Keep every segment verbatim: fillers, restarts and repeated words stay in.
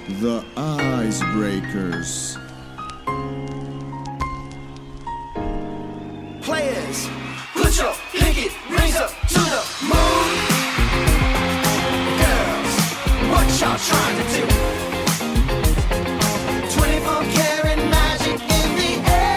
The Icebreakers. Players, put your pinky rings up to the moon. Girls, what y'all trying to do? twenty-four karat magic in the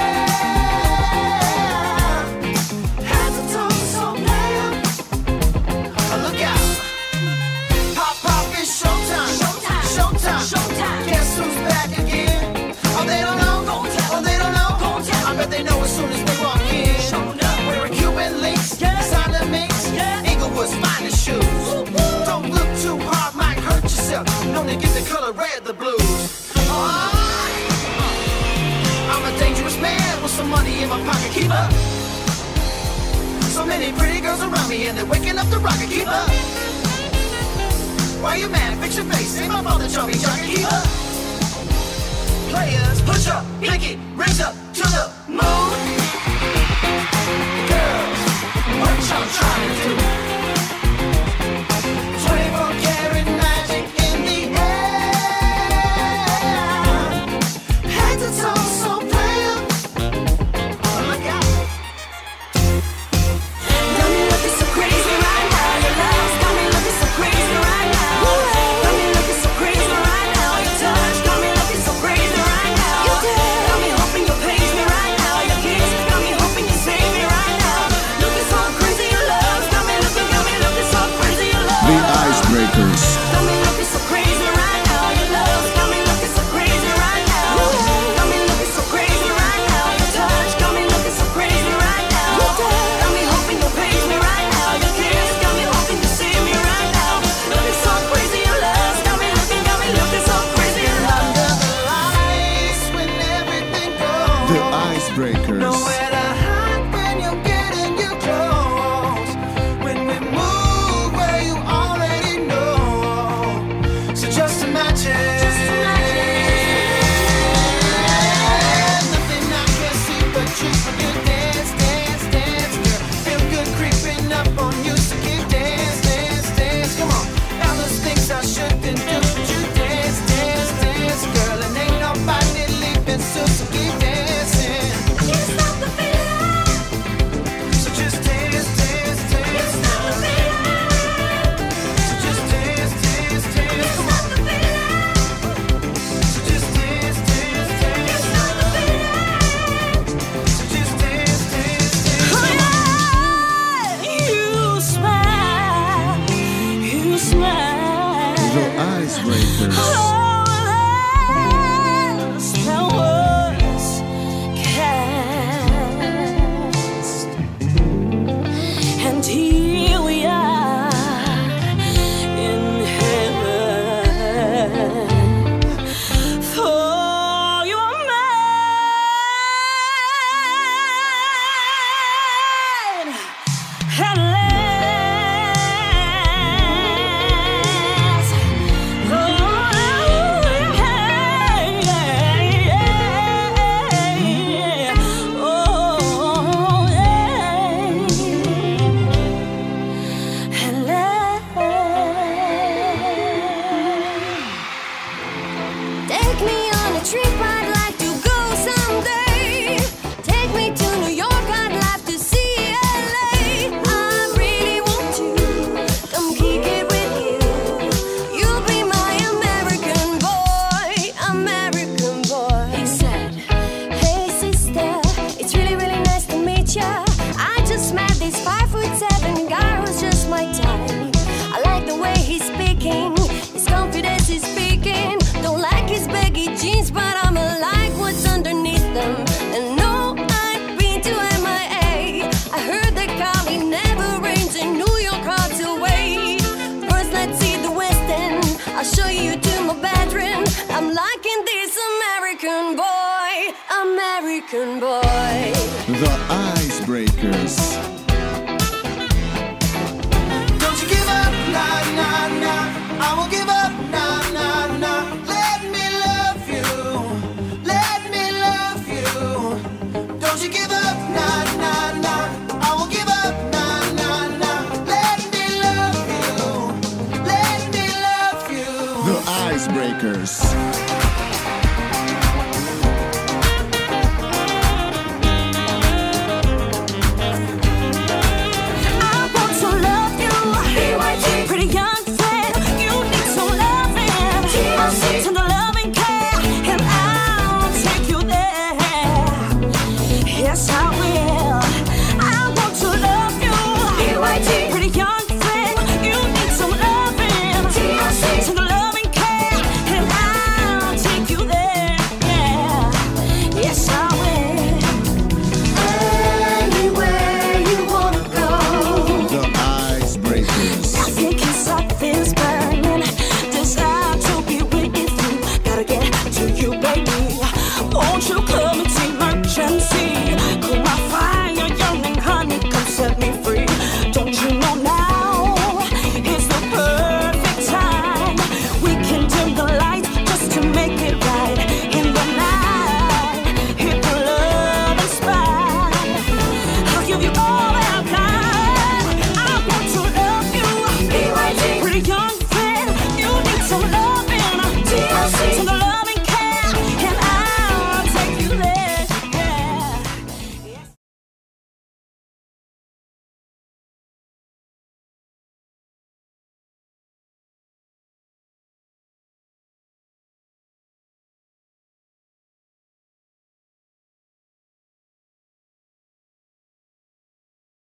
air. Hands and toes so player. Look out. Pop, pop, it's showtime. Showtime. Showtime. Showtime. Guess who's back again? Oh, they don't know. Oh, they don't know. I bet they know as soon as they walk in. Wearing Cuban links, silent minks, Inglewood's finest shoes. Don't look too hard, might hurt yourself. Known to get the color red, the blues. Oh, I'm a dangerous man with some money in my pocket. Keep up. So many pretty girls around me and they're waking up the rocket. Keep up. Why you mad? Fix your face. Ain't my fault that y'all be jogging. Keep up. Players, put your pinky rings up to the moon. Girls, what y'all trying to do? twenty-four karat magic in the air. Head to toe, so player. Look out. Got me looking so crazy right now. Your love's got me looking so crazy right now. Got me looking so crazy right now. Your touch got me looking so crazy right now. Got me hoping you'll page me right now. Your kiss got me hoping you save me right now. Looking so crazy, your love got me looking, got me looking so crazy, your love. The Icebreakers. Got me looking so crazy right now. Your love got me looking so crazy right now. Got me looking so crazy right now. Your touch got me looking so crazy right now. Got me hoping you'll page me right now. Your kiss got me hoping you save me right now. Looking so crazy, your love got me looking, got me looking so crazy, your love. Under the lights when everything goes. The Icebreakers. Nowhere to hide when you're getting your clothes. When we move where you already know. So just imagine. Nothing I can see but you when you dance, dance, dance, girl. Feel good creeping up on you, so keep dance, dance, dance. Come on, all those things I shouldn't do, but you dance, dance, dance, girl. And ain't nobody leaving, so so keep dancing. Can't stop the feeling. So just dance, dance, dance. Can't stop the feeling. So just dance, dance, dance. Come on. Stop the feeling. So just dance, dance, Can't dance. stop the feeling. So just dance, dance, dance. Oh yeah, you smile, you smile. The Icebreakers. Oh, less than words cast. And here we are in heaven. For you're mine. At last. Oh, yeah. Oh, yeah. At last. Take me on a trip, I'd like to go someday. Take me to New York, I'd like to see L A. I really want to come kick it with you. You'll be my American boy, American boy. He said, hey sister, it's really, really nice to meet ya. I just met this five foot seven guy who's just my type. I like the way he's speaking, his confidence is speaking. Don't like his baggy jeans, but I'ma like what's underneath them. And no, I've been to M I A. I heard that Cali never rains in New York, hard to wait. First, let's see the West End. I'll show you to my bedroom. I'm liking this American boy, American boy. The Icebreakers. Don't you give up, nah, nah, nah. I won't give up, nah, nah, nah. Let me love you, let me love you. Don't you give up, nah, nah, nah. I won't give up, nah, nah, nah. Let me love you, let me love you. The Icebreakers.